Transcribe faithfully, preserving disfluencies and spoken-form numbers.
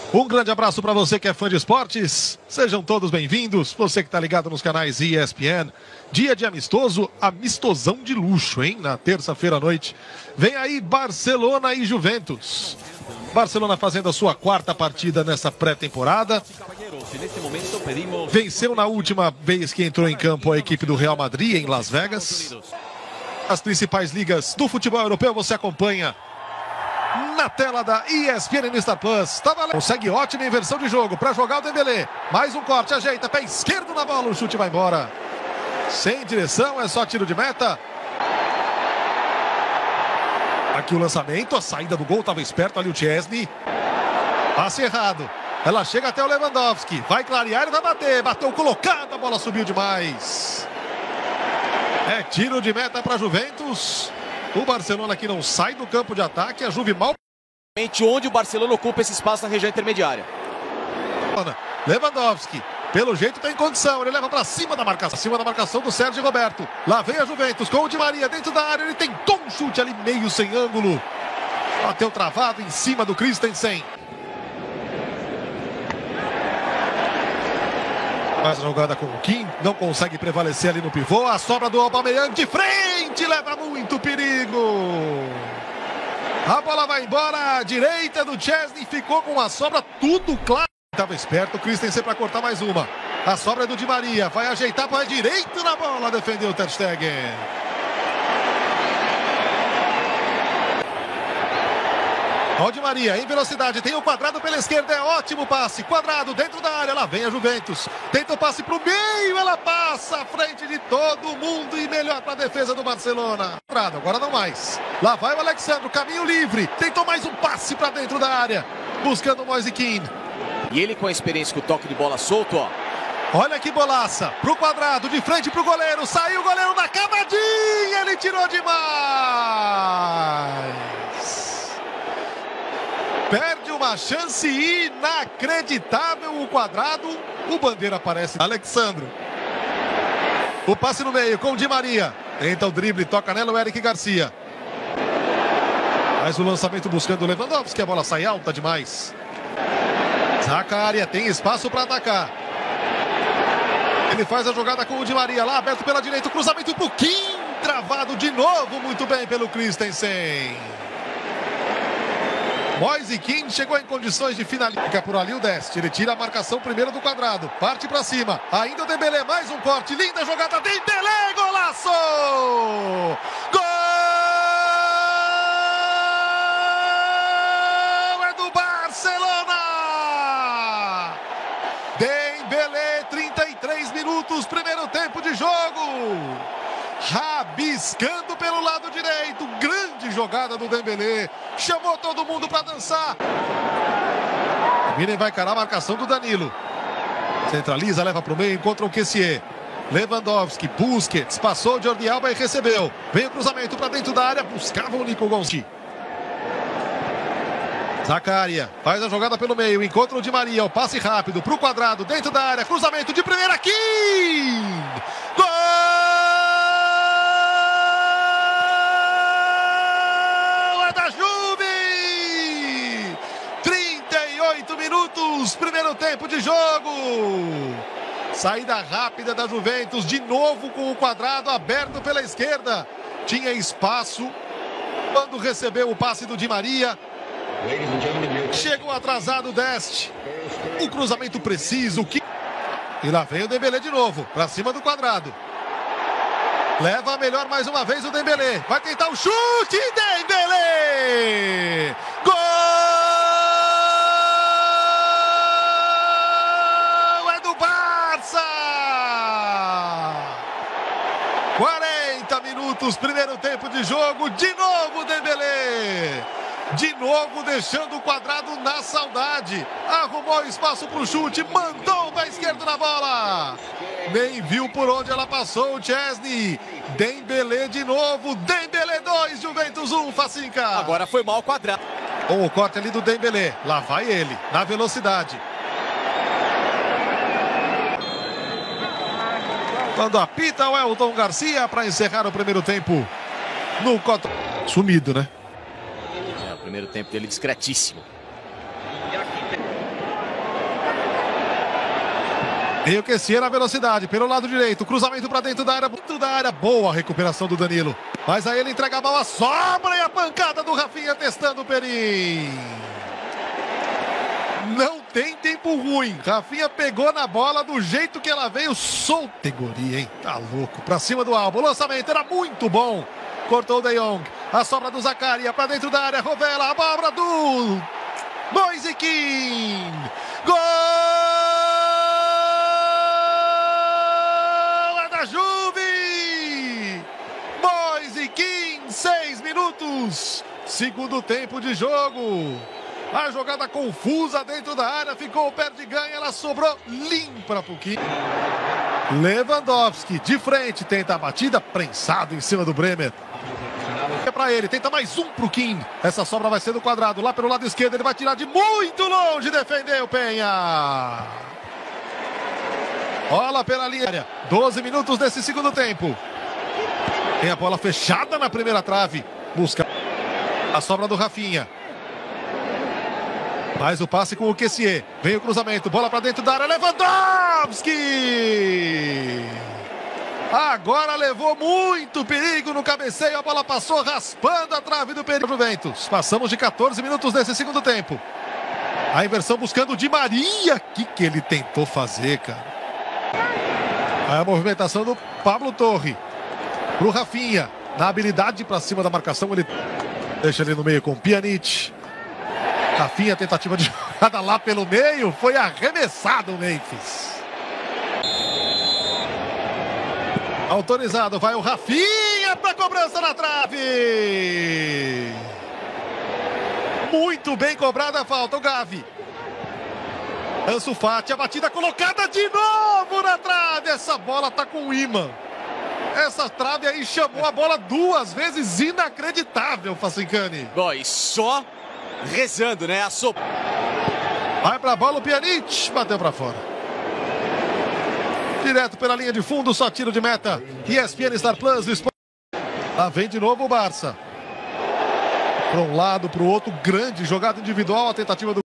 Um grande abraço para você que é fã de esportes. Sejam todos bem-vindos. Você que está ligado nos canais E S P N. Dia de amistoso, amistosão de luxo, hein? Na terça-feira à noite. Vem aí Barcelona e Juventus. Barcelona fazendo a sua quarta partida nessa pré-temporada. Venceu na última vez que entrou em campo a equipe do Real Madrid em Las Vegas. As principais ligas do futebol europeu você acompanha na tela da E S P N no Star Plus. Tá valendo. Consegue ótima inversão de jogo para jogar o Dembélé. Mais um corte, ajeita, pé esquerdo na bola, o chute vai embora. Sem direção, é só tiro de meta. Aqui o lançamento, a saída do gol, estava esperto ali o Chesney. Passe errado. Ela chega até o Lewandowski. Vai clarear e vai bater. Bateu colocado, a bola subiu demais. É tiro de meta para Juventus. O Barcelona que não sai do campo de ataque. A Juve mal. Onde o Barcelona ocupa esse espaço na região intermediária. Lewandowski. Pelo jeito tem condição, ele leva para cima da marcação, acima da marcação do Sérgio Roberto. Lá vem a Juventus com o Di Maria dentro da área, ele tentou um chute ali meio sem ângulo. Bateu travado em cima do Christensen. Faz a jogada com o Kim, não consegue prevalecer ali no pivô. A sobra do Aubameyang de frente, leva muito perigo. A bola vai embora, a direita do Chesney ficou com a sobra, tudo claro. Estava esperto o Christensen para cortar mais uma. A sobra é do Di Maria. Vai ajeitar para direito na bola. Defendeu o Ter Stegen. Olha o Di Maria em velocidade. Tem o quadrado pela esquerda. É ótimo passe. Quadrado dentro da área. Lá vem a Juventus. Tenta o passe para o meio. Ela passa à frente de todo mundo. E melhor para a defesa do Barcelona. Agora não mais. Lá vai o Alexandre. Caminho livre. Tentou mais um passe para dentro da área. Buscando o Moise Kean. E ele com a experiência com o toque de bola solto, ó. Olha que bolaça. Pro quadrado, de frente pro goleiro. Saiu o goleiro na cavadinha. Ele tirou demais. Perde uma chance inacreditável o quadrado. O bandeira aparece. Alexandre. O passe no meio com o Di Maria. Tenta o drible, toca nela o Eric Garcia. Faz o lançamento buscando o Lewandowski. A bola sai alta demais. Zaccaria tem espaço para atacar. Ele faz a jogada com o Di Maria lá, aberto pela direita. O cruzamento pro Kim. Travado de novo, muito bem pelo Christensen. Moise Kean chegou em condições de finalizar. Fica por ali o Dest. Ele tira a marcação primeiro do quadrado. Parte para cima. Ainda o Dembélé, mais um corte. Linda jogada. Dembélé, golaço! Gol! É do Barcelona! Dembélé, trinta e três minutos, primeiro tempo de jogo. Rabiscando pelo lado direito. Grande jogada do Dembélé. Chamou todo mundo para dançar. Vini vai encarar a marcação do Danilo. Centraliza, leva para o meio, encontra o Kessié. Lewandowski, Busquets, passou o Jordi Alba e recebeu. Vem o cruzamento para dentro da área, buscava o Nico Gonçalves. Zaccaria faz a jogada pelo meio, encontra o Di Maria, o passe rápido para o quadrado, dentro da área, cruzamento de primeira aqui! Gol! É da Juve! trinta e oito minutos, primeiro tempo de jogo. Saída rápida da Juventus, de novo com o quadrado aberto pela esquerda. Tinha espaço quando recebeu o passe do Di Maria. Chegou atrasado o Dest. O cruzamento preciso. Que... E lá vem o Dembélé de novo. Pra cima do quadrado. Leva a melhor mais uma vez o Dembélé. Vai tentar o chute. Dembélé! Gol! É do Barça! quarenta minutos, primeiro tempo de jogo. De novo Dembélé. De novo deixando o quadrado na saudade. Arrumou espaço para o chute. Mandou o pé esquerdo na bola. Nem viu por onde ela passou o Chesney. Dembélé de novo. Dembélé dois, Juventus um, Facinca. Agora foi mal o quadrado. Com o corte ali do Dembélé. Lá vai ele, na velocidade. Quando apita o Elton Garcia para encerrar o primeiro tempo. No cotão. Sumido, né? Primeiro tempo dele discretíssimo. E o Kessié na velocidade, pelo lado direito, cruzamento para dentro da área, dentro da área, boa a recuperação do Danilo. Mas aí ele entrega a bola, sobra e a pancada do Rafinha testando o Perim. Não tem tempo ruim, Rafinha pegou na bola do jeito que ela veio, soltegoria, hein? Tá louco, pra cima do Alba, o lançamento era muito bom. Cortou o De Jong, a sobra do Zakaria para dentro da área, Rovella, a bola do Moise Kean. Gol! Da Juve, Moise Kean, seis minutos, segundo tempo de jogo. A jogada confusa dentro da área, ficou perto de ganho, ela sobrou limpa pro Kean. Lewandowski de frente, tenta a batida, prensado em cima do Bremer. É para ele, tenta mais um pro Kean. Essa sobra vai ser do quadrado, lá pelo lado esquerdo, ele vai tirar de muito longe, defendeu o Penha. Bola pela linha. doze minutos desse segundo tempo. Tem a bola fechada na primeira trave. Busca a sobra do Rafinha. Mais o passe com o Kessié. Vem o cruzamento. Bola para dentro da área. Lewandowski! Agora levou muito perigo no cabeceio. A bola passou raspando a trave do perigo. Juventus. Passamos de quatorze minutos desse segundo tempo. A inversão buscando o Di Maria. O que, que ele tentou fazer, cara? A movimentação do Pablo Torre pro Rafinha, na habilidade para cima da marcação, ele deixa ele no meio com Pjanic. Rafinha, tentativa de jogada lá pelo meio, foi arremessado o Memphis. Autorizado, vai o Rafinha para cobrança na trave. Muito bem cobrada a falta, o Gavi. Ansu Fati, a batida colocada de novo na trave. Essa bola tá com imã. Essa trave aí chamou a bola duas vezes, inacreditável, Facincani. Bom, e só rezando, né? A so... Vai pra bola o Pjanic, bateu pra fora. Direto pela linha de fundo, só tiro de meta. E S P N Star Plus do Sport. Lá vem de novo o Barça. Para um lado, para o outro, grande jogada individual, a tentativa do